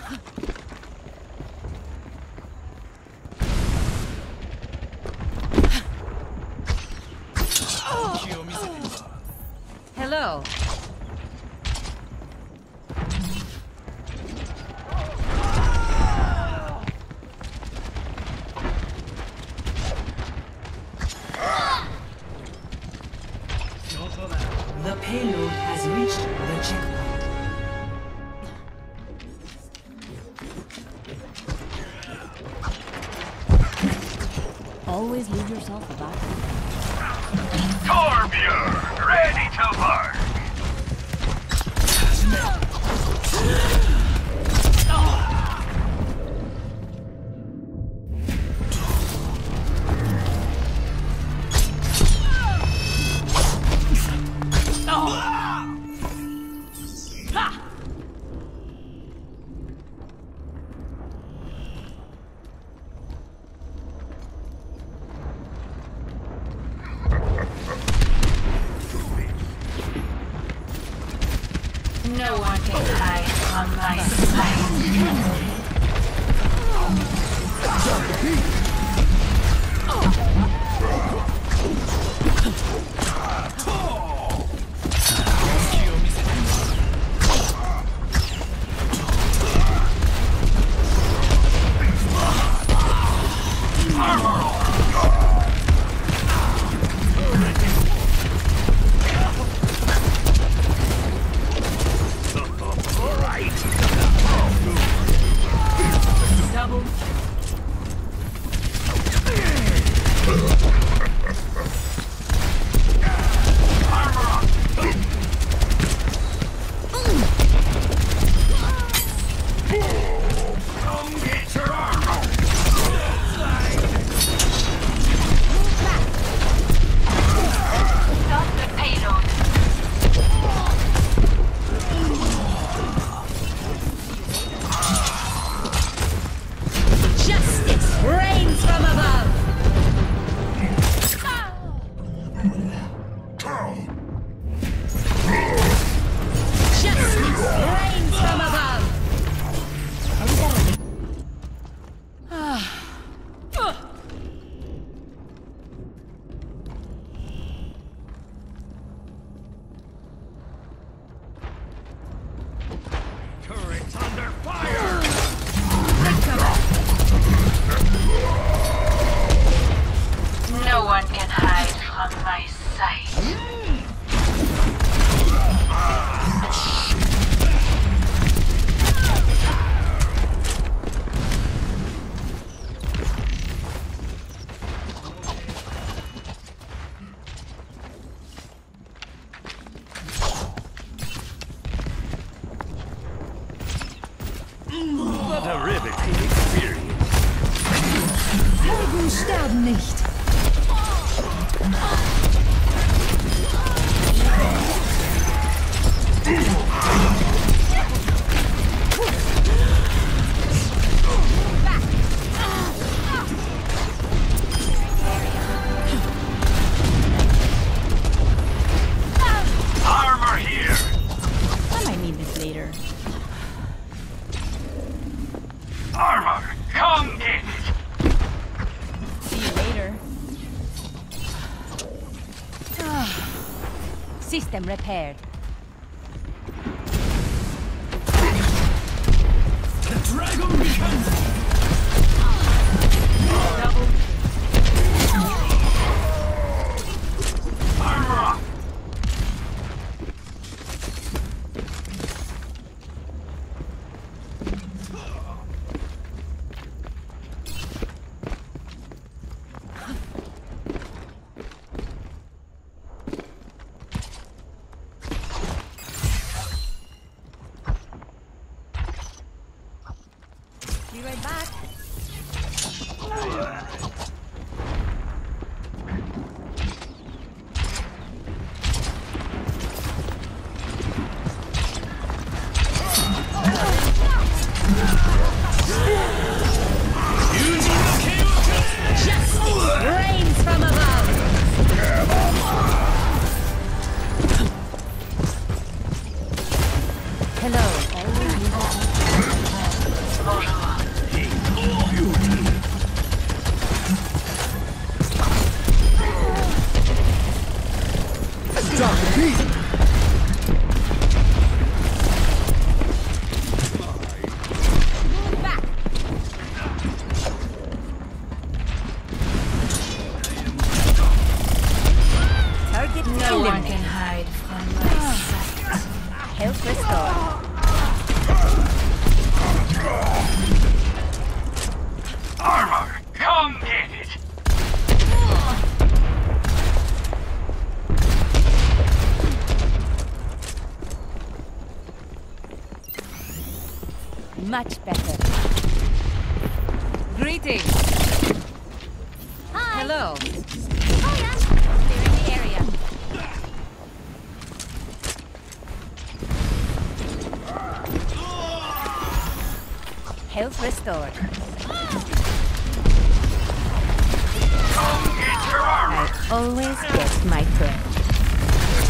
Hello. The payload has reached the checkpoint. Always leave yourself a back. Torbjörn, ready to work! No one can hide from my sight. No one can hide from my sight. What a riveting experience. Helden sterben nicht. Armor here! I might need this later. Armor, come get it! See you later. System repaired. The dragon becomes... Armor up! Be right back. Justice reigns from above. Hello. bonjour. Beauty. Drop the beat! Move back. Target No one eliminated. can hide from my sight. Health restored. Armor, come get it. Much better. Greetings. Hi. Hello. Oh yeah. Clearing the area. Health restored. Come get your armor. I always get my turn.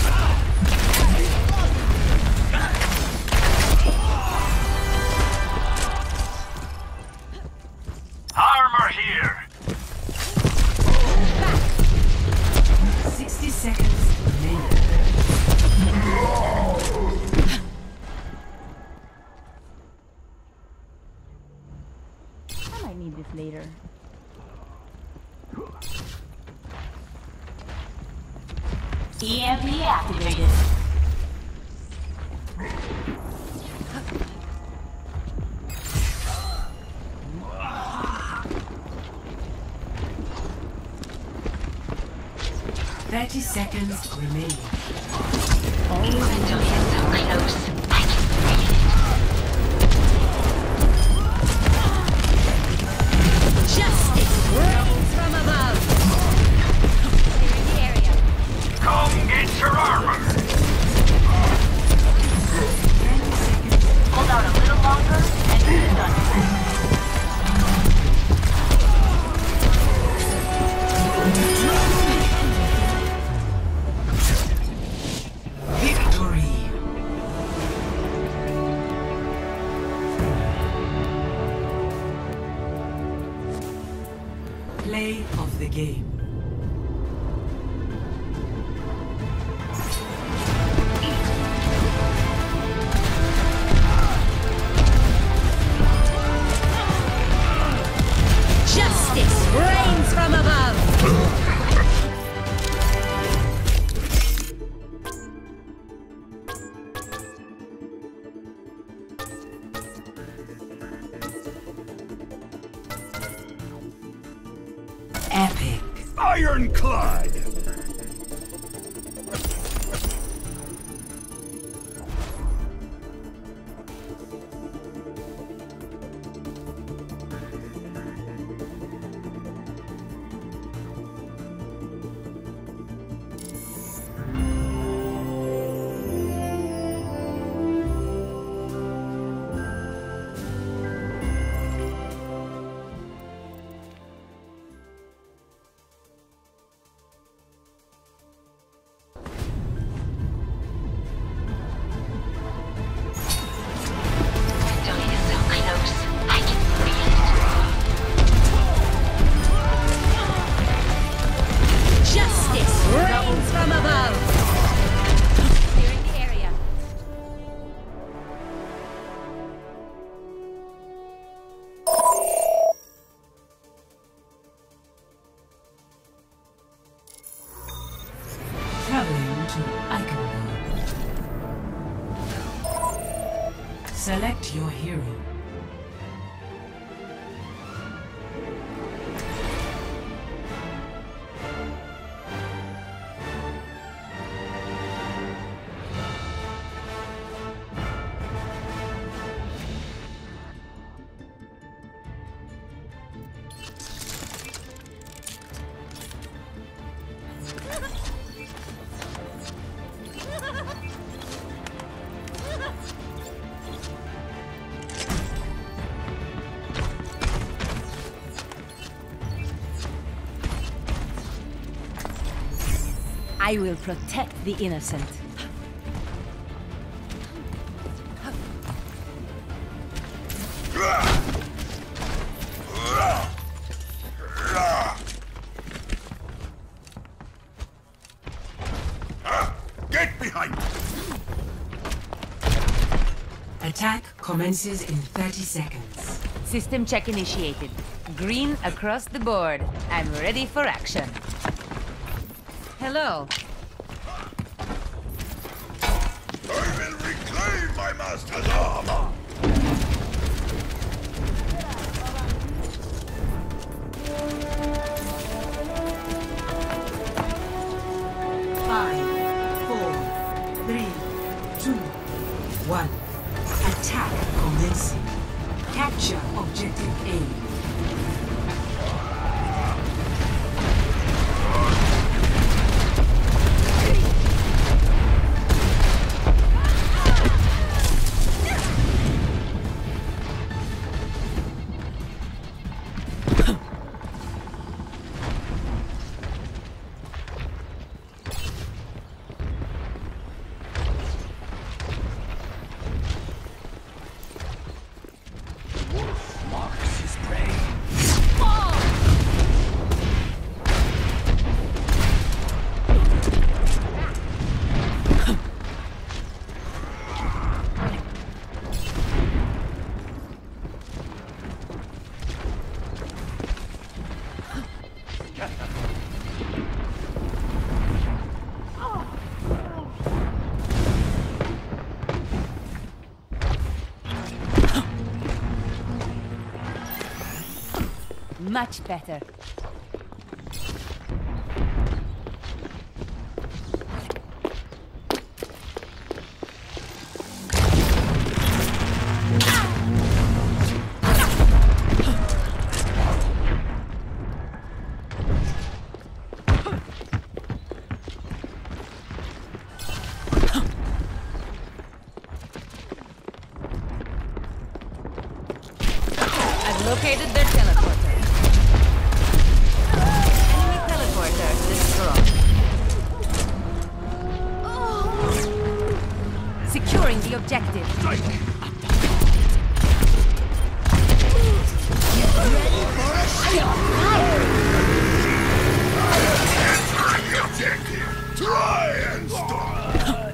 Armor here. 60 seconds remaining. I might need this later. EMP activated. 30 seconds remaining. Even though you're so close, I can feel it. Justice rains from above. Clearing the area. Come get your armor. Hold out a little longer and you're done. Victory! Play of the game. Justice rains from above. Epic. Ironclad. Though you're so close, I can feel it. Justice rains from above. Clearing the area. Traveling to Eichenberg. Select your hero. I will protect the innocent. commences in 30 seconds. System check initiated. Green across the board. I'm ready for action. Hello. I will reclaim my master's armor! Five, 4, 3, 2, 1. Attack commencing. Capture objective A. Much better. I've located their teleporter. Enemy teleporter destroyed. Securing the objective. Try and stop!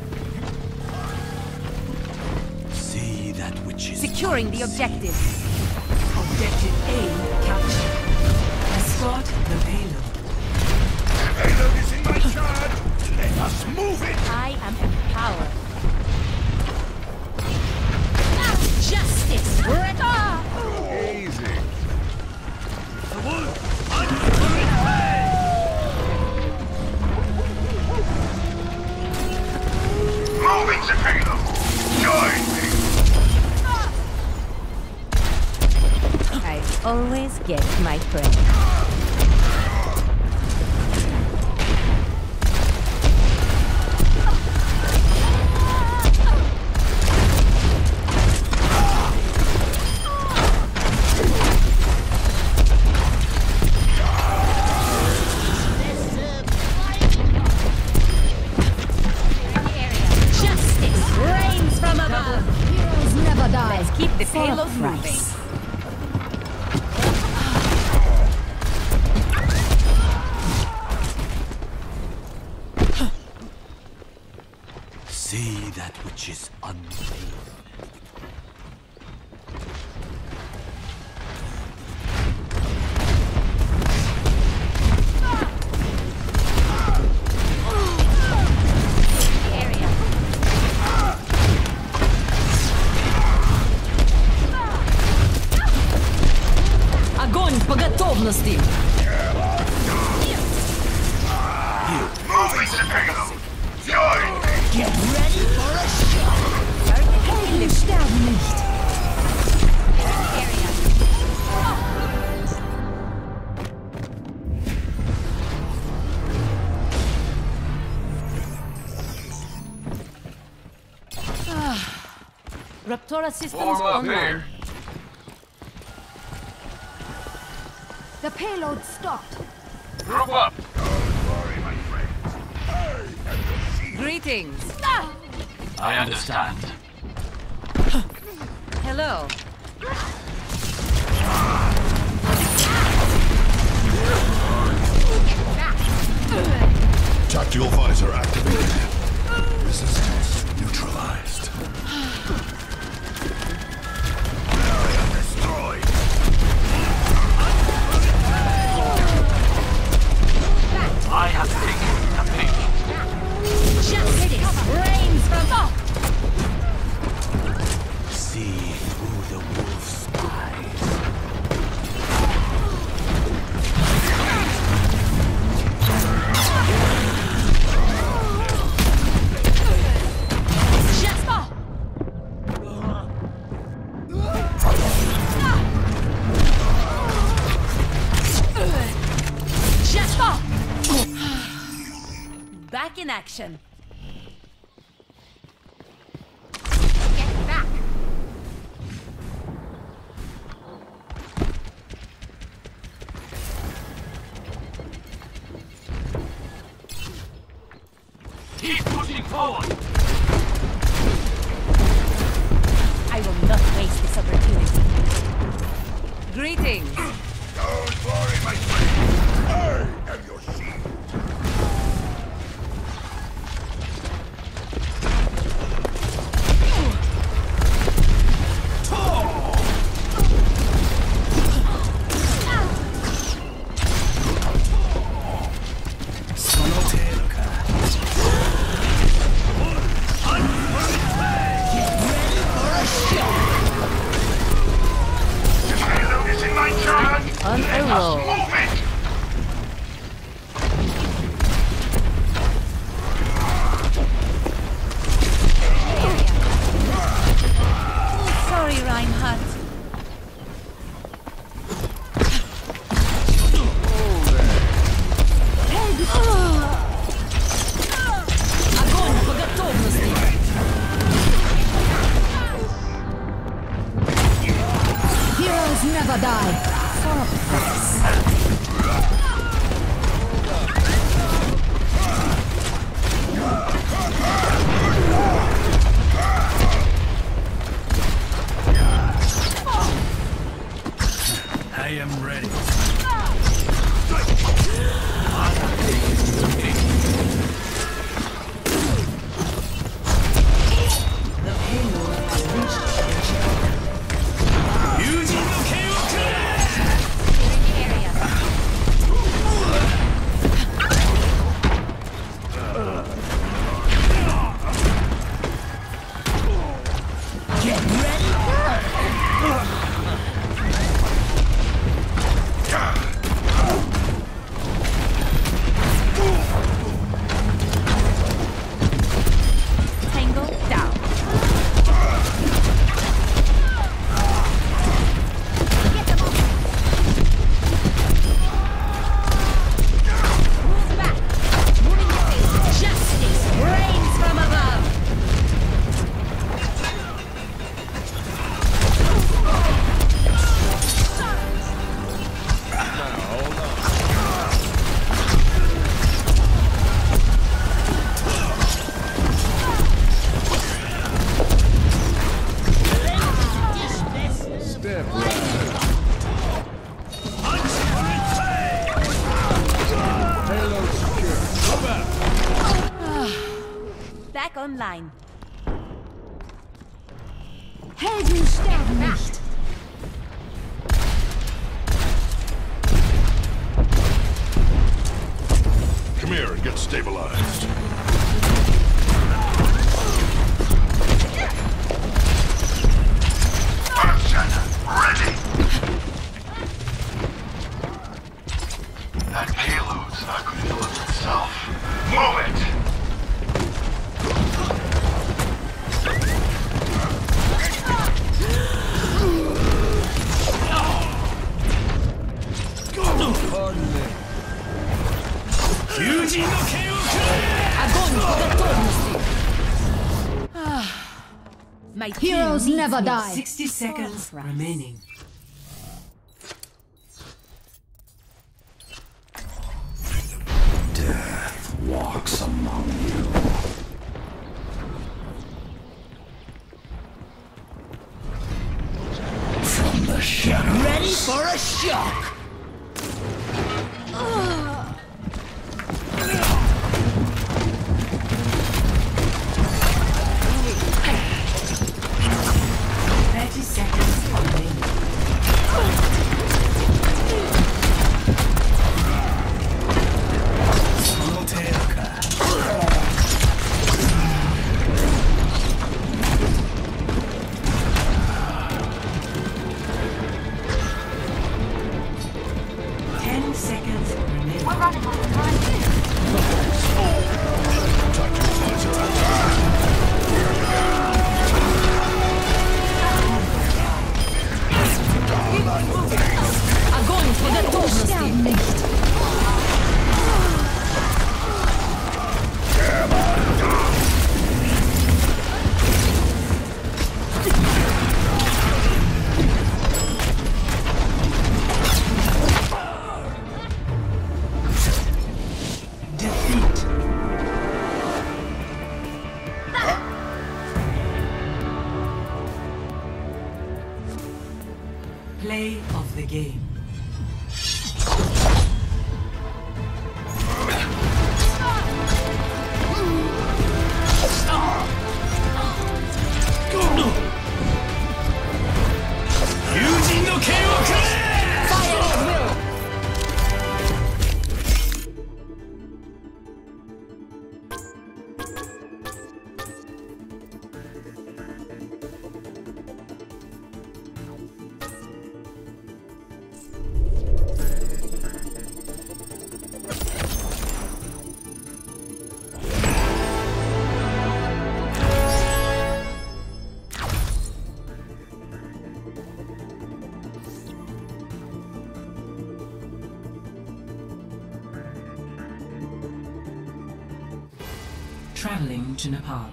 See that which is Securing the objective. Objective A captured. Escort the payload. Payload is in my charge! Let us move it! I am empowered. Justice! Easy. Moving the payload! Join me! I always get my friend. Justice reigns from above. Heroes never die. Let's keep the payload moving. see that which is unseen. Огонь по готовности! Get ready for a shot! Helden sterben nicht! Raptora systems online. The payload stopped. Group up! Greetings. I understand. Hello. Tactical visor activated. Resistance neutralized. the wolf's eyes. Jasper! Jasper! Back in action. Get back. Keep pushing forward! I will not waste this opportunity. Greetings. Don't worry, my friend. I am your shield. The payload is in my charge. On a roll. Move it! Sorry, Reinhardt. Огонь по готовности. Heroes never die. For a price. I am ready. The payload has reached Tango down. Get them off. Move back. Moving your face. Justice reigns from above. Back online. Helden sterben nicht. Come here and get stabilized. Ready! That payload's not going to deliver itself. Move it! огонь по готовности. My heroes never die. 60 seconds remaining. Death walks among you. From the shadows. Ready for a shock. Play of the game. Traveling to Nepal.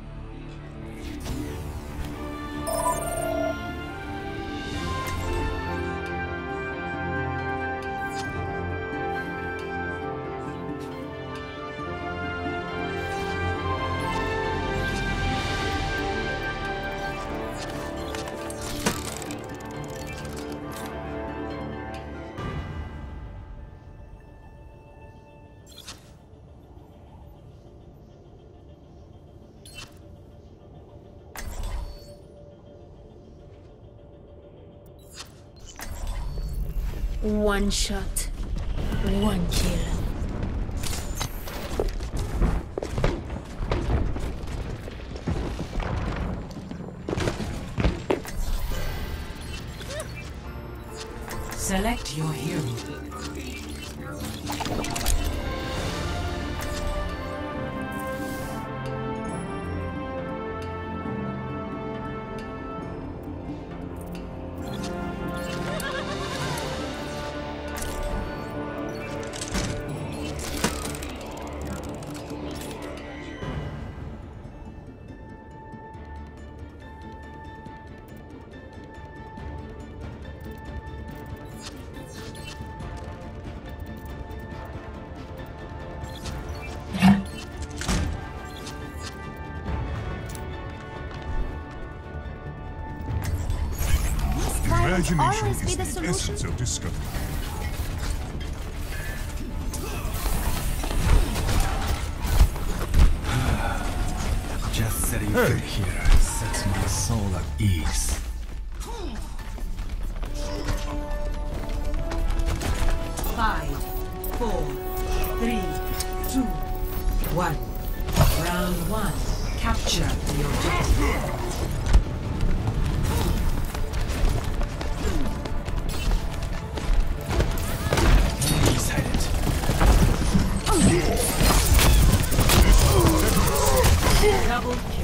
One shot, one kill. Select your hero. Imagination always be is the the solution? essence of discovery. Just sitting here sets my soul at ease. 5, 4, 3, 2, 1. Round 1. Capture the objective. Double kill.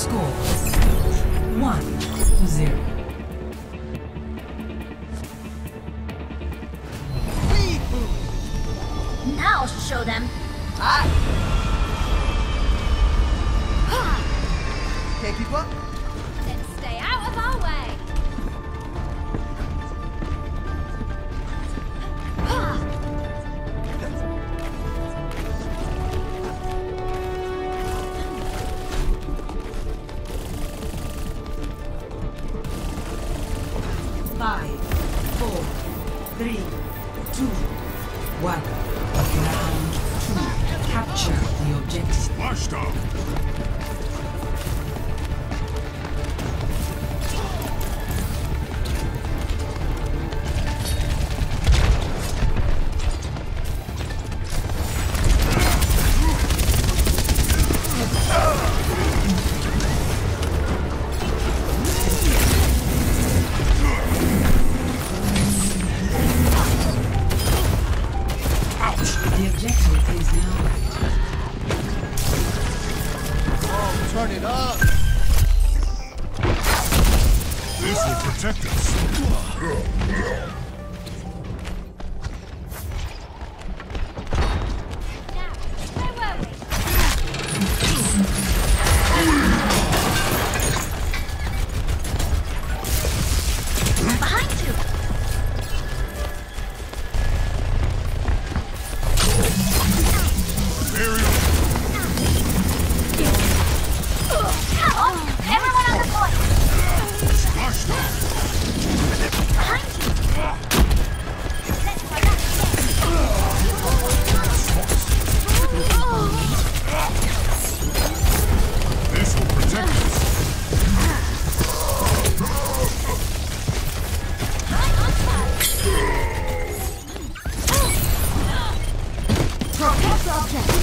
Score 1-0. Now show them. Can't keep up? Then stay out of our way. Five, 4, 3, 2, 1. Round 2. Capture the objective. Splash down. The objective is now Turn it up. This will protect us. Now, where were we? Behind you. Aerial. Everyone on the point. Splash down. Behind you. Let's find out. This will protect us. Protect object.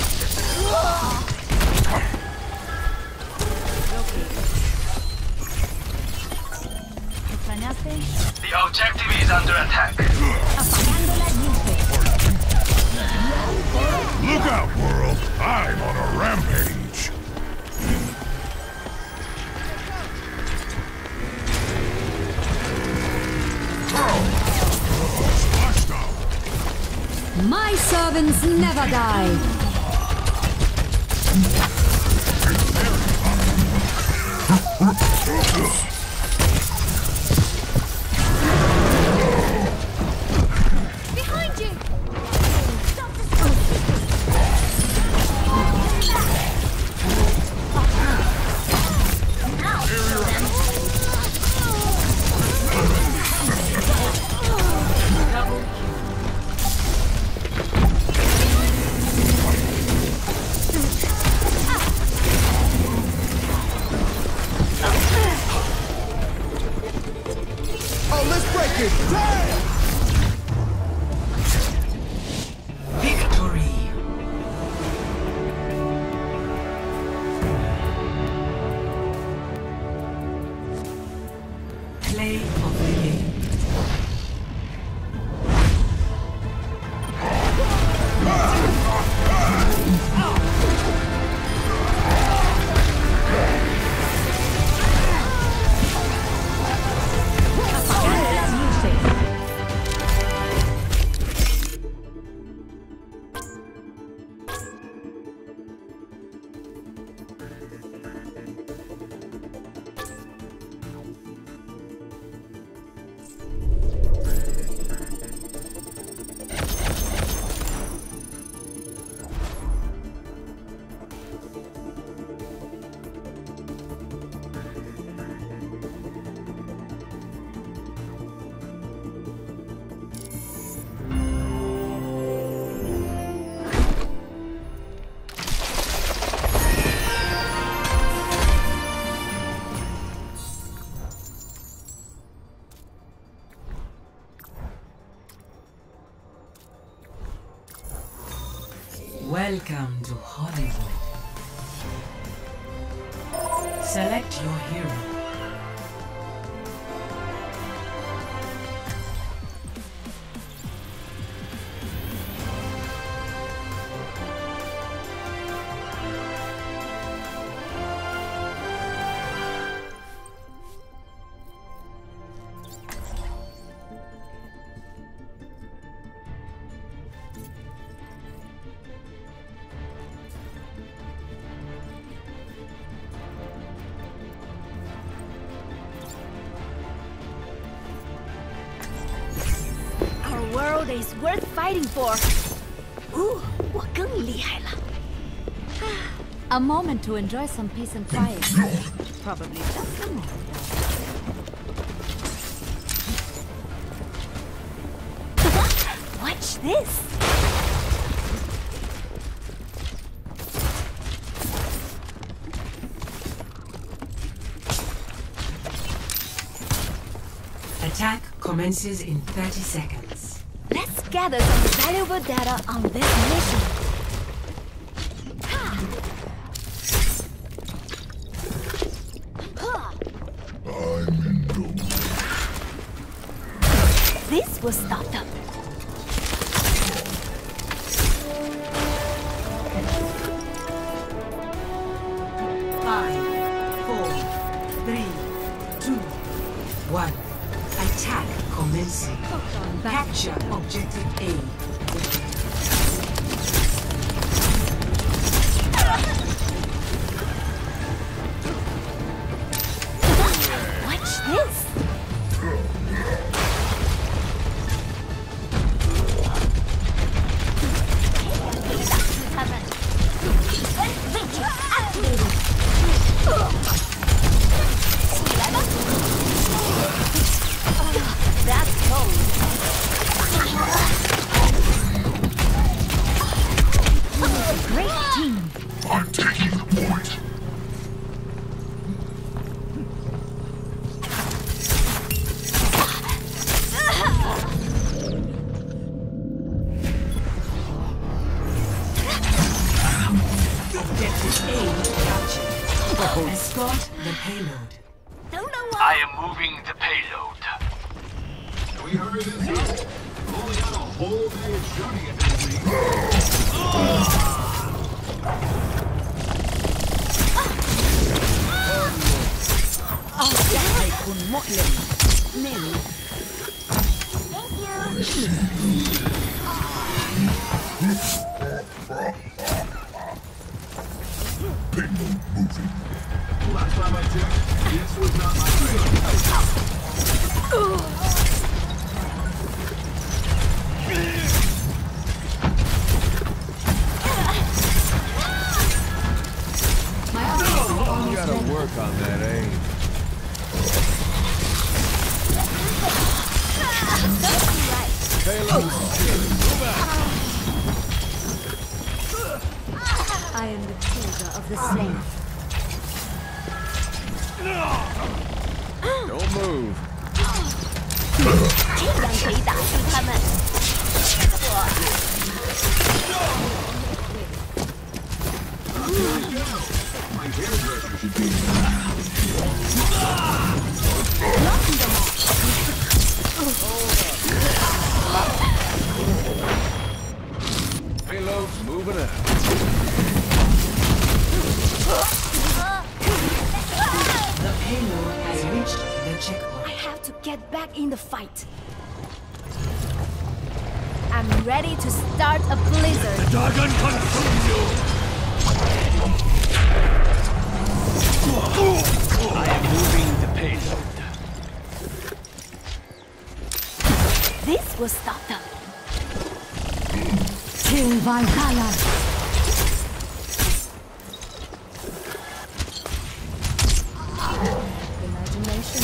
¿Extrañaste? The objective is under attack. Apagando la luces. Look out, world. I'm on a rampage. Splash down. My servants never die. Behind you. Stop now show them. double Oh, let's break it. Damn! victory. Play of the game. Apagando las luces. Welcome to Hollywood. Select your hero. nowadays worth fighting for. Ooh, 我更厉害了。A moment to enjoy some peace and quiet. Probably just a moment. Watch this. Attack commences in 30 seconds. Let's gather some valuable data on this mission. This will stop them. Five, 4, 3, 2, 1. Attack commencing. Capture objective A. Watch this. That's cold. Great team. I'm taking the point. Objective A captured. Escort the payload. Don't know why. I am moving the payload. We heard this here. Only got a whole day of shooting at this thing. سيكون مؤلم. نيل. Payload moving. Last time I checked, this was not my You gotta work on that aim. Payload. Move out. I am the choser of the slain. Don't move. 这样可以打死他们。 Payload's moving out. The payload has reached the checkpoint. I have to get back in the fight. I'm ready to start a blizzard. Dragon consume you! I am moving the payload. This will stop them. Kill Valhalla. Imagination.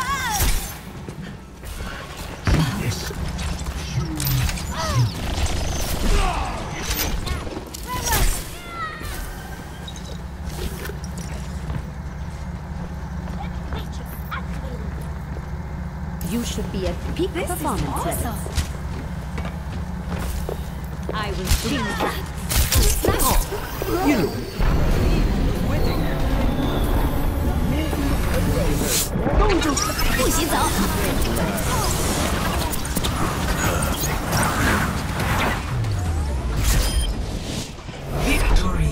You should be at peak performance levels. I will bring that. You. 不许走！ Victory.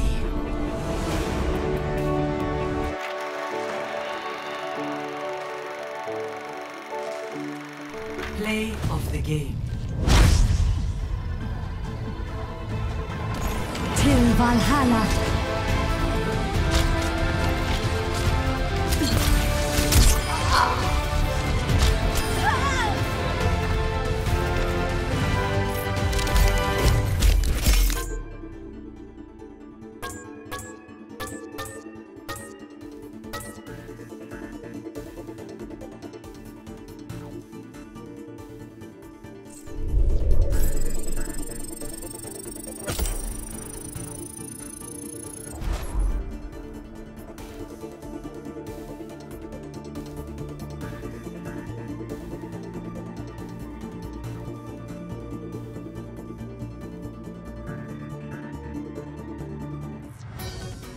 Play of the game. Till Valhalla.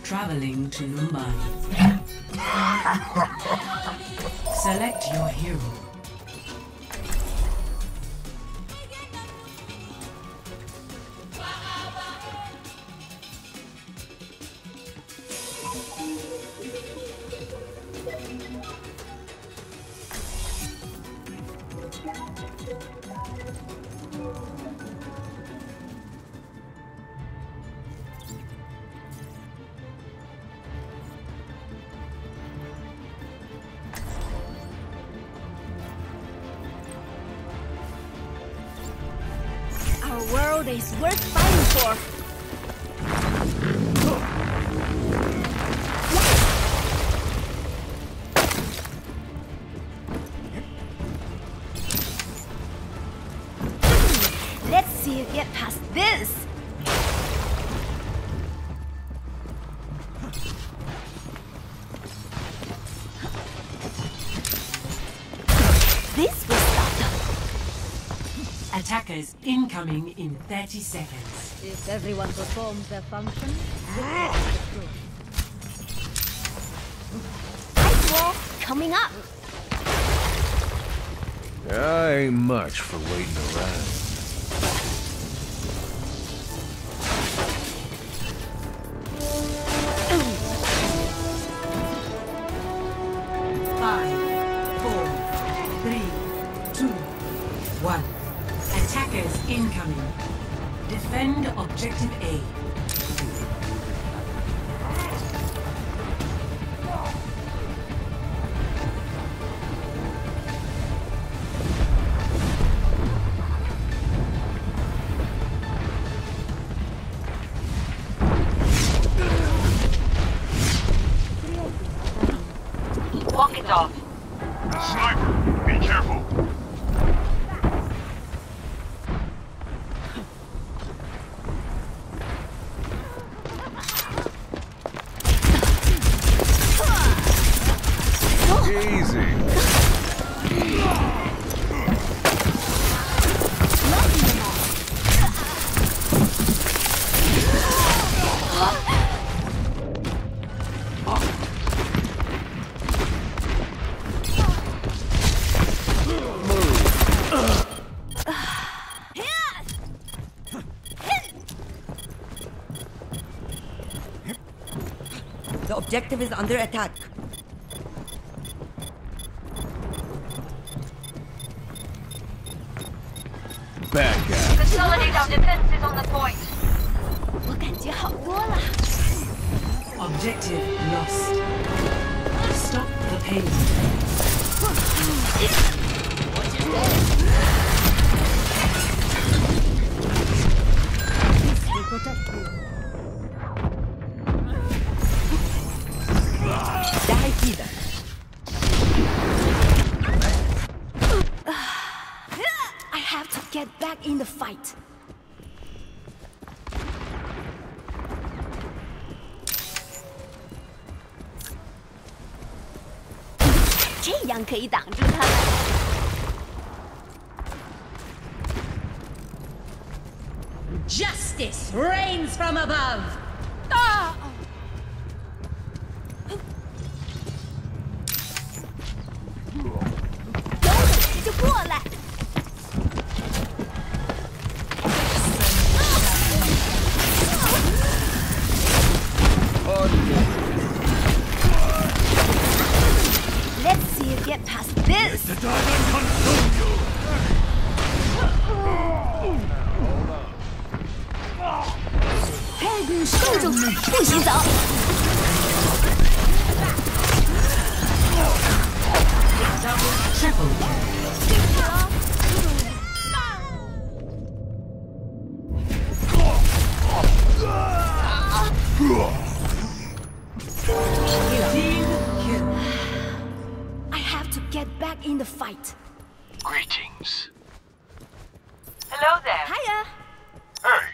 Traveling to Mumbai. Select your hero. Our world is worth fighting for. Let's see you get past this. This will stop them. Attackers incoming in 30 seconds. If everyone performs their function, ice wall coming up. Ain't much for waiting around. Five, 4, 3, 2, 1. Attackers incoming. Defend objective A. Walk it off. Sniper, be careful. Easy. The objective is under attack. Bad guy. Consolidate our defenses on the point. 我感觉好多了。 Objective lost. Stop the payload. They protect you. Die either. I have to get back in the fight. 这样可以挡住他们。 Justice reigns from above. 啊！有本事就过来！ Let's see you get past this. 冻住，不许走！ Triple. Team kill. I have to get back in the fight. Greetings. Hello there. Hiya. Hey,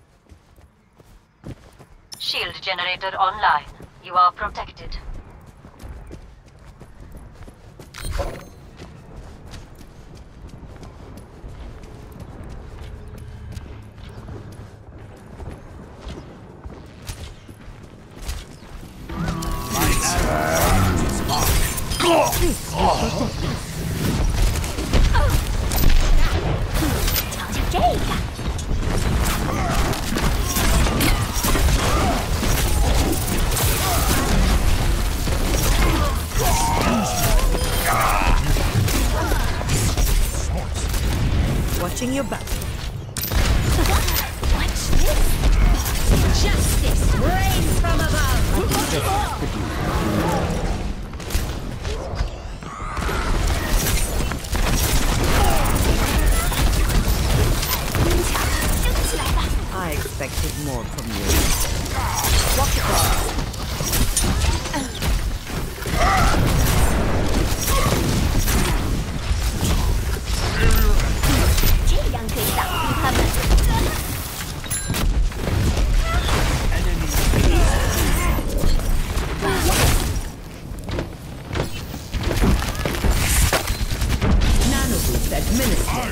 Shield generator online. You are protected. 瞧瞧这个。 Watching your back. Watch this. Justice reigns from above. I expected more from you. Walk across. 这样可以挡住他们。 Nanoboost administered.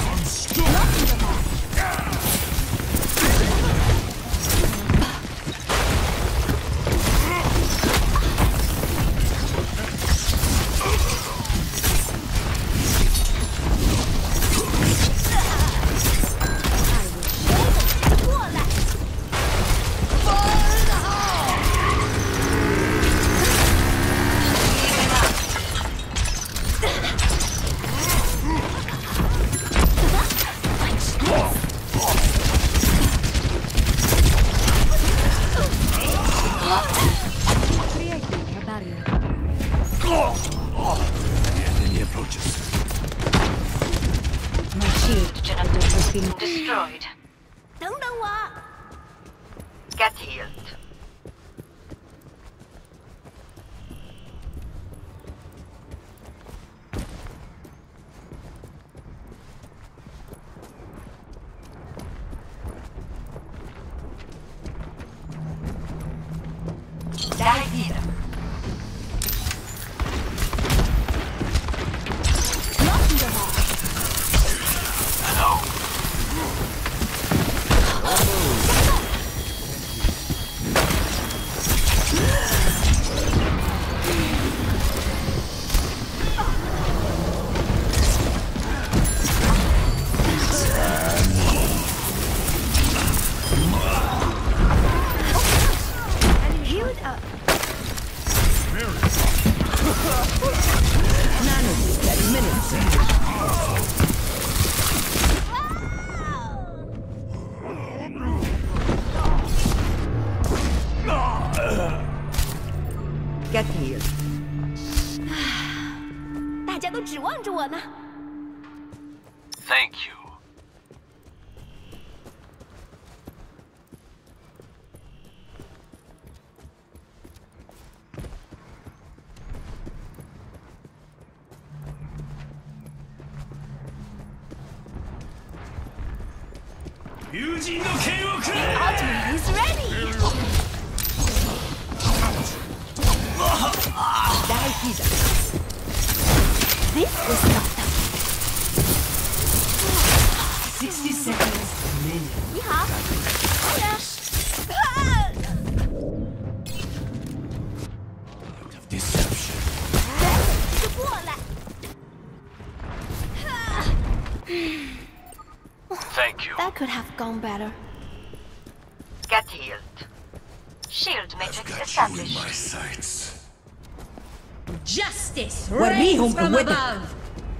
Destroyed. 等等我。 Get healed. Die here. Healed up. Nanoboost administered. Get healed. 大家都指望着我呢。 Thank you. Ultimate is ready. Die here. This was not the. 60 seconds remaining. 你好。好呀。 Deception. 就过来。 Thank you. That could have gone better. Get healed. Shield matrix Got you in established. my sights. Justice reigns from from above.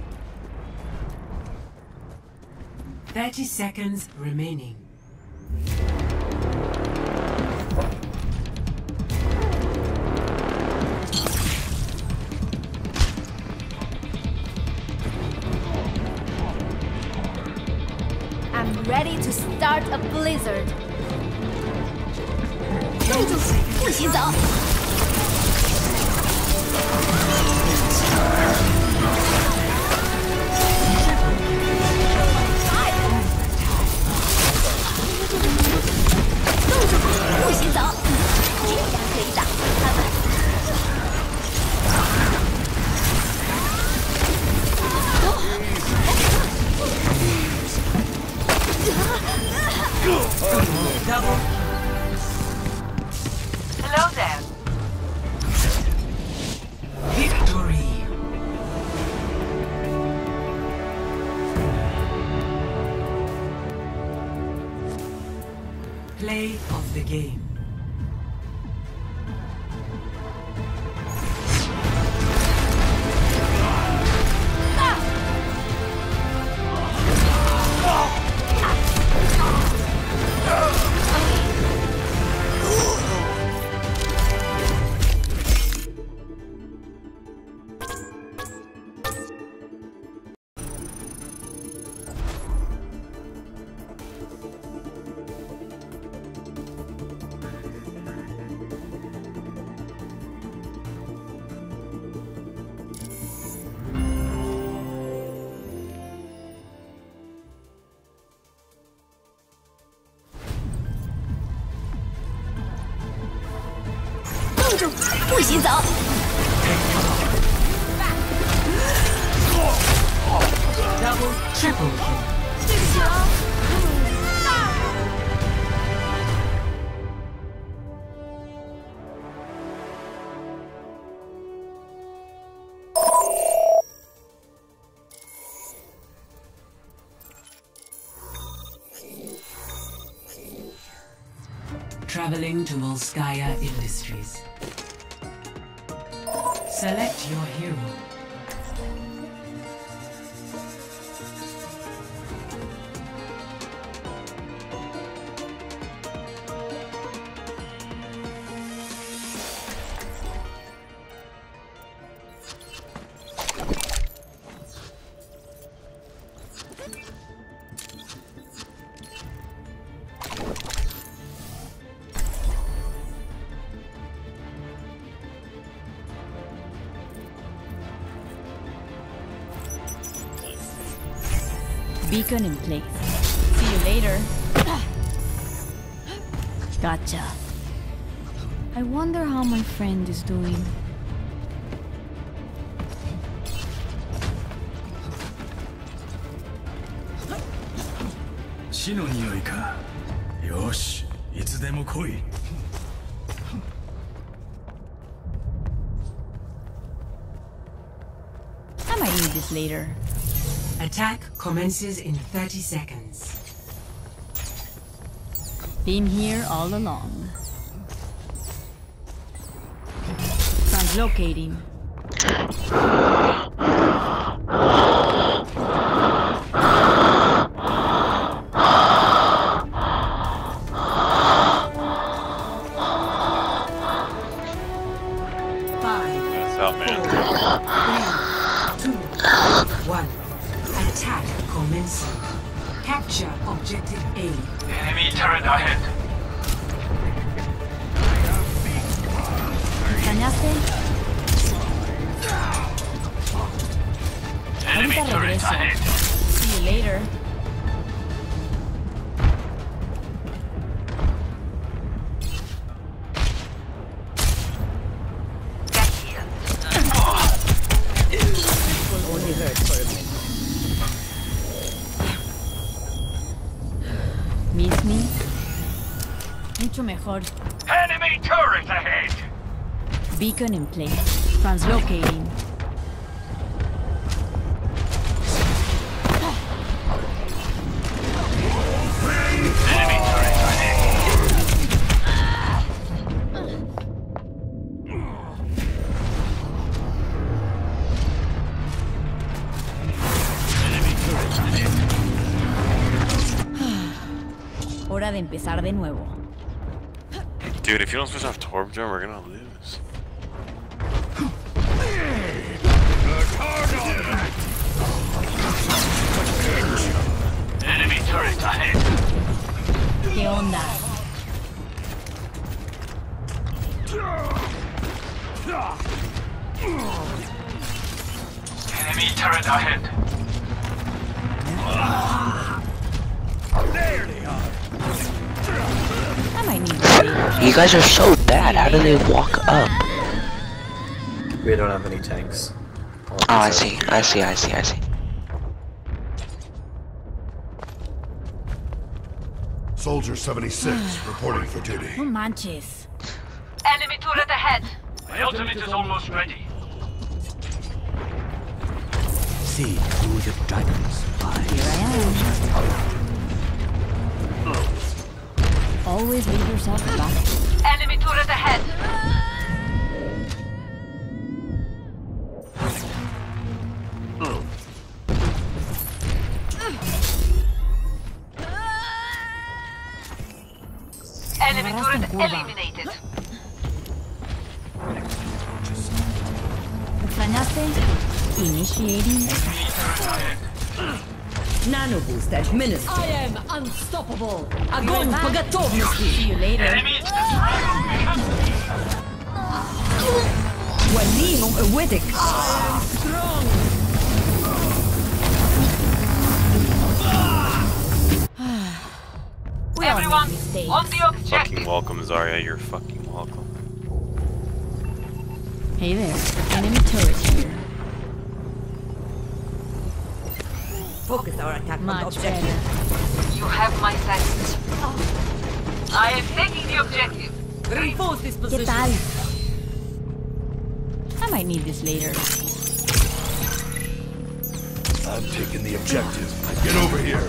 30 seconds remaining. I'm ready to start a blizzard. 站住！不许走！ 不许走！这样可以挡住他们。 Hello there. game. 不许走！ Double, triple kill. Traveling to Volskaya Industries. Select your hero. Beacon in place. See you later. Gotcha. I wonder how my friend is doing. 死の匂いか。よし、いつでも来い。 I might need this later. Attack commences in 30 seconds. Been here all along. Translocating. That's out, man. 3, 2, 1. Attack commencing. Capture objective A. Enemy turret ahead. ¿Extrañaste? Enemy Ahorita turret regreso. ahead. See you later. Will only hurt for a bit. Miss me? Mucho mejor. Enemy turret ahead. Beacon in place. Translocating. Enemy turret ahead. Enemy turret ahead. Hora de empezar de nuevo. Dude, if you don't switch off Torbjorn, we're gonna lose. Enemy turret ahead. ¿Qué onda? Enemy turret ahead. I might need this later. You guys are so bad. How do they walk up? We don't have any tanks. Oh, I see. I see. Soldier 76 reporting for duty. No manches. Enemy turret ahead. My ultimate is almost ready. See who the dragons fly. Here I am. Always leave yourself back. Enemy turret ahead. Enemy turret eliminated. ¿Extrañaste? Initiating. Nano boost administered. I am unstoppable. Огонь по готовности. See you later. Enemy وليهم قوتك. Everyone, on the objective. Fucking welcome, Zarya. You're fucking welcome. Hey there. Enemy turret here. Focus our attack on the Much objective. better. You have my thanks. I am taking the objective. Reinforce this ¿Qué position. tal? I might need this later. I'm taking the objective. Get over here.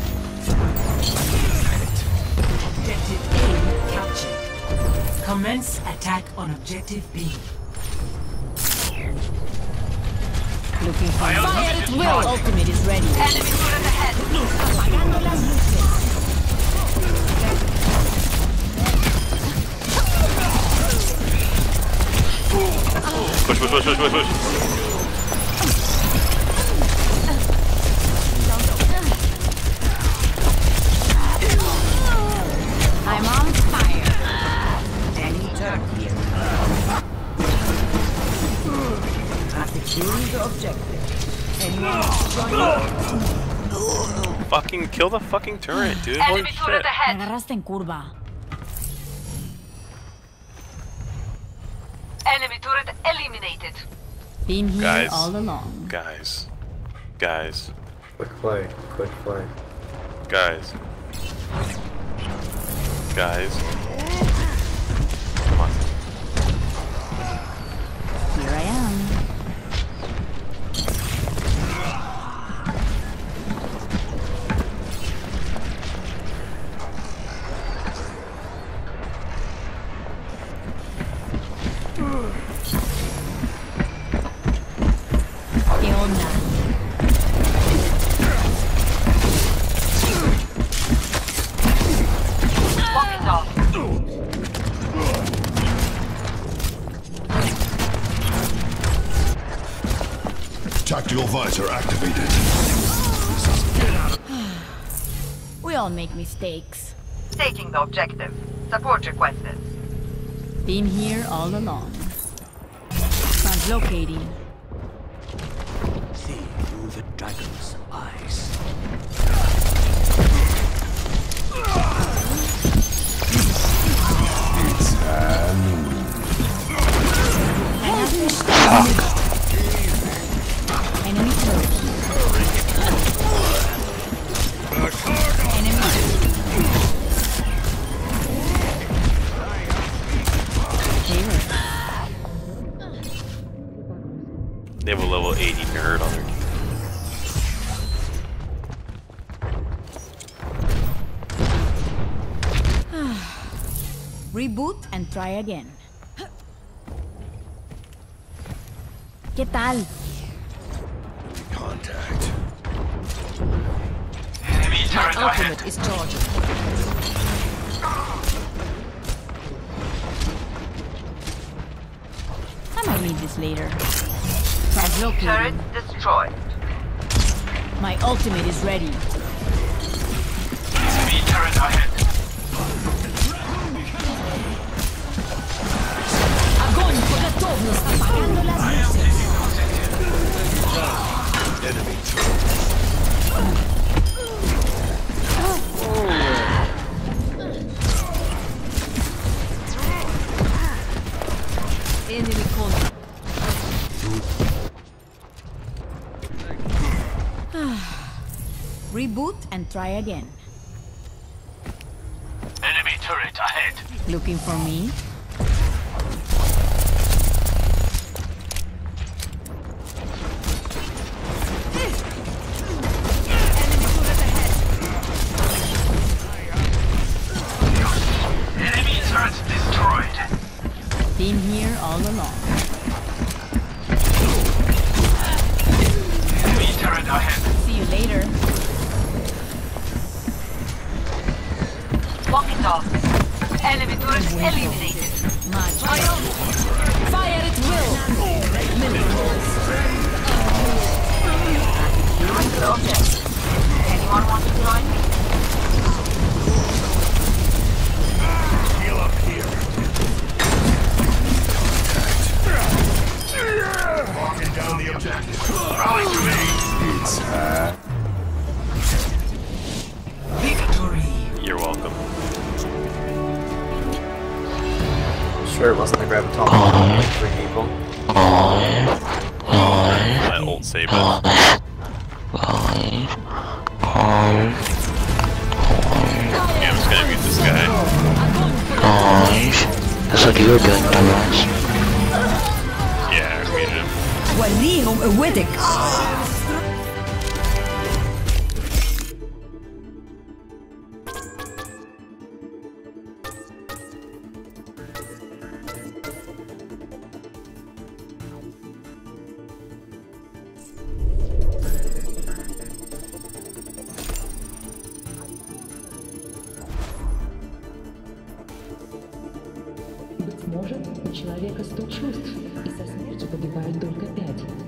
Objective A captured. Commence attack on objective B. Looking for fire at will. Ultimate is ready. Enemy turret ahead. Apagando las luces. Push, push, push, push, push, push. I'm on fire. Enemy turret here. Securing the objective. Fucking kill the fucking turret, dude. Holy Enemy shit. turret Me ahead. agarraste en curva. Enemy turret eliminated. Been here Guys. all along. Guys. Guys. Quick play, quick play. Guys. Guys. Come on. Here I am. ¿Qué onda? Walk it off. Tactical visor activated. We all make mistakes. Taking the objective. Support requested. Been here all along. Translocating. See through the dragon's eyes. Enemy turret. Enemy. They have a level 80 nerd on their team. Reboot and try again. ¿Qué tal? Contact. Enemy turret ahead. Ultimate is charging. I might need this later. Turret Translocating. destroyed. My ultimate is ready. Enemy turret ahead. Огонь по готовности. Apagando las I am luces. taking objective. Enemy turret. Enemy contact. Reboot and try again. Enemy turret ahead. Looking for me? objective. Rally to me. Victory. You're welcome. Sure, it wasn't the graviton with 3 people. My ult saved us. Yeah, I'm just gonna mute this guy. That's what you were doing, dumbass. Yeah, I muted him. وليهم قوتك. Быть может, у человека 100 чувств, и со смертью погибает только 5.